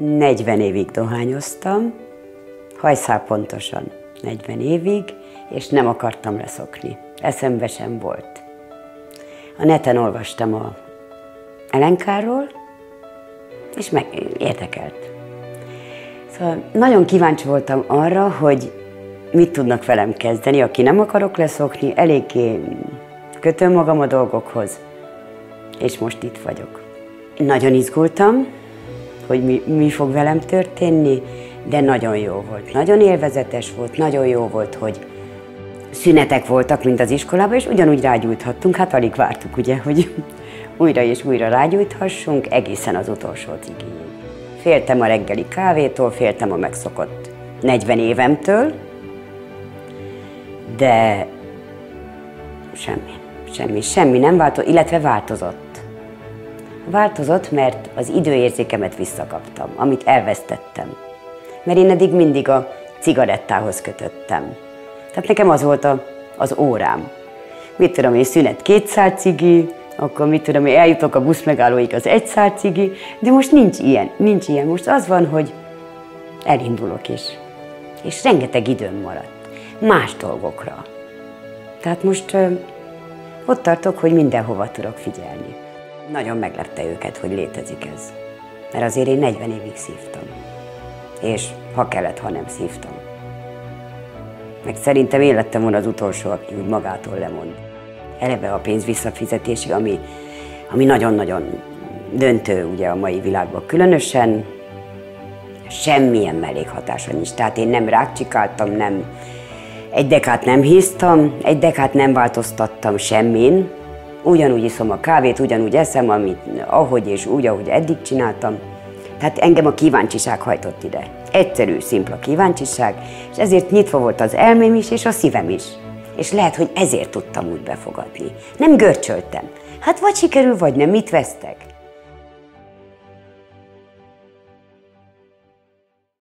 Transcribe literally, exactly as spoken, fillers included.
negyven évig dohányoztam, hajszál pontosan negyven évig, és nem akartam leszokni. Eszembe sem volt. A neten olvastam a Elenkáról, és meg érdekelt. Szóval nagyon kíváncsi voltam arra, hogy mit tudnak velem kezdeni, aki nem akarok leszokni, eléggé kötöm magam a dolgokhoz, és most itt vagyok. Nagyon izgultam, hogy mi, mi fog velem történni, de nagyon jó volt. Nagyon élvezetes volt, nagyon jó volt, hogy szünetek voltak, mint az iskolában, és ugyanúgy rágyújthattunk, hát alig vártuk, ugye, hogy újra és újra rágyújthassunk, egészen az utolsó cigig. Féltem a reggeli kávétól, féltem a megszokott negyven évemtől, de semmi, semmi, semmi nem változott, illetve változott. Változott, mert az időérzékemet visszakaptam, amit elvesztettem. Mert én eddig mindig a cigarettához kötöttem. Tehát nekem az volt a, az órám. Mit tudom én, szünet két szál cigi, akkor mit tudom én, eljutok a buszmegállóig az egy szál cigi, de most nincs ilyen, nincs ilyen. Most az van, hogy elindulok is. És rengeteg időm maradt. Más dolgokra. Tehát most ö, ott tartok, hogy mindenhova tudok figyelni. Nagyon meglepte őket, hogy létezik ez. Mert azért én negyven évig szívtam. És ha kellett, ha nem szívtam. Meg szerintem én lettem volna az utolsó, aki úgy magától lemond. Eleve a pénz visszafizetése, ami, ami nagyon-nagyon döntő ugye a mai világban. Különösen semmilyen mellékhatása nincs. Tehát én nem rákcsikáltam, nem, egy dekát nem híztam, egy dekát nem változtattam semmin. Ugyanúgy iszom a kávét, ugyanúgy eszem, amit, ahogy és úgy, ahogy eddig csináltam. Tehát engem a kíváncsiság hajtott ide. Egyszerű, szimpla kíváncsiság, és ezért nyitva volt az elmém is, és a szívem is. És lehet, hogy ezért tudtam úgy befogadni. Nem görcsöltem. Hát vagy sikerül, vagy nem, mit vesztek?